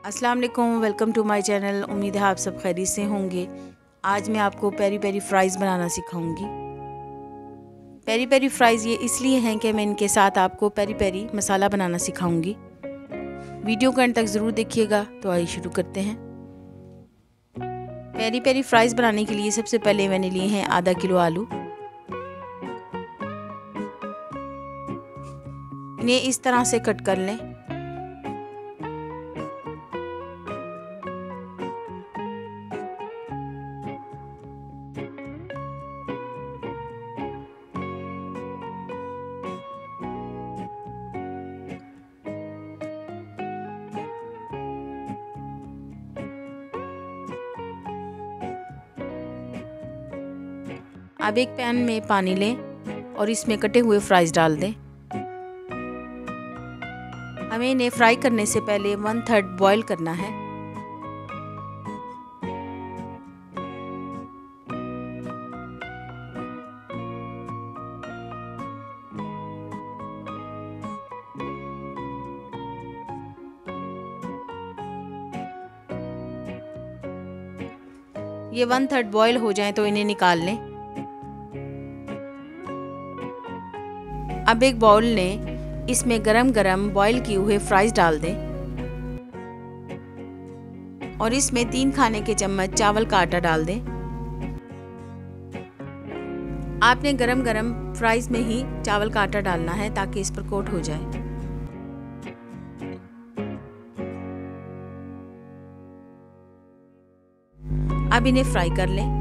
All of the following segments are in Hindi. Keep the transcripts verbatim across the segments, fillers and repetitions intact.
अस्सलाम वालेकुम, वेलकम टू माय चैनल। उम्मीद है आप सब खैरियत से होंगे। आज मैं आपको पेरी पेरी फ्राइज़ बनाना सिखाऊंगी। पेरी पेरी फ्राइज़ ये इसलिए हैं कि मैं इनके साथ आपको पेरी पेरी मसाला बनाना सिखाऊंगी। वीडियो को अंत तक ज़रूर देखिएगा। तो आइए शुरू करते हैं। पेरी पेरी फ्राइज़ बनाने के लिए सबसे पहले मैंने लिए हैं आधा किलो आलू। इन्हें इस तरह से कट कर लें। अब एक पैन में पानी लें और इसमें कटे हुए फ्राइज़ डाल दें। हमें इन्हें फ्राई करने से पहले वन थर्ड बॉईल करना है। ये वन थर्ड बॉईल हो जाए तो इन्हें निकाल लें। अब एक बाउल लें, इसमें गरम गरम बॉईल किए हुए फ्राइज़ डाल दें और इसमें तीन खाने के चम्मच चावल का आटा डाल दें। आपने गरम गरम फ्राइज़ में ही चावल का आटा डालना है ताकि इस पर कोट हो जाए। अब इन्हें फ्राई कर लें।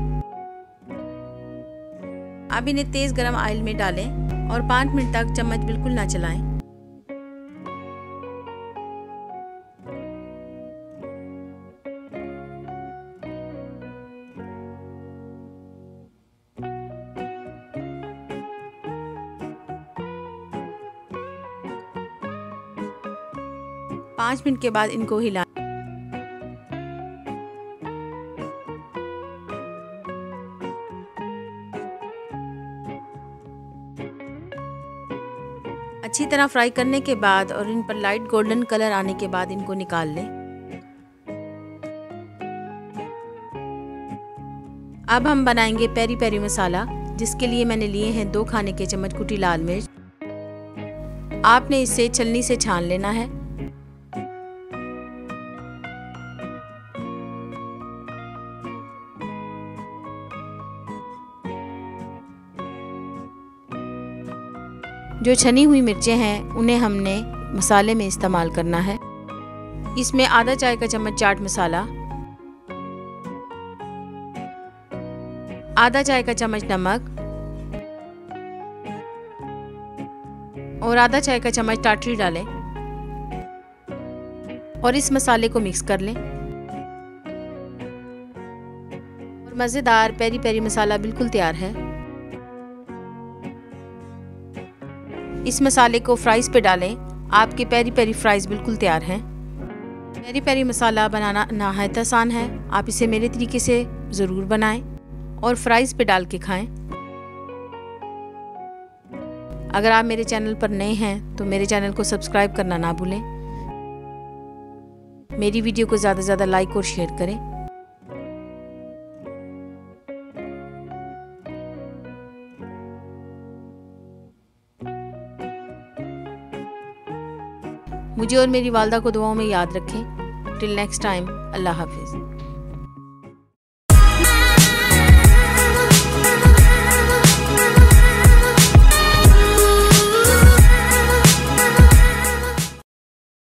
अब इन्हें तेज़ गरम ऑयल में डालें और पाँच मिनट तक चम्मच बिल्कुल ना चलाएं। पाँच मिनट के बाद इनको हिला अच्छी तरह फ्राई करने के बाद और इन पर लाइट गोल्डन कलर आने के बाद इनको निकाल लें। अब हम बनाएंगे पेरी पेरी मसाला, जिसके लिए मैंने लिए हैं दो खाने के चम्मच कुटी लाल मिर्च। आपने इसे छलनी से छान लेना है। जो छनी हुई मिर्चें हैं उन्हें हमने मसाले में इस्तेमाल करना है। इसमें आधा चाय का चम्मच चाट मसाला, आधा चाय का चम्मच नमक और आधा चाय का चम्मच टाटरी डालें और इस मसाले को मिक्स कर लें। और मज़ेदार पेरी पेरी मसाला बिल्कुल तैयार है। इस मसाले को फ्राइज़ पे डालें। आपके पेरी पेरी फ्राइज़ बिल्कुल तैयार हैं। पेरी पेरी मसाला बनाना नहायत आसान है। आप इसे मेरे तरीके से ज़रूर बनाएं और फ्राइज़ पे डाल के खाएं। अगर आप मेरे चैनल पर नए हैं तो मेरे चैनल को सब्सक्राइब करना ना भूलें। मेरी वीडियो को ज़्यादा से ज़्यादा लाइक और शेयर करें। मुझे और मेरी वालदा को दुआओं में याद रखें। टिल नेक्स्ट टाइम, अल्लाह हाफिज़।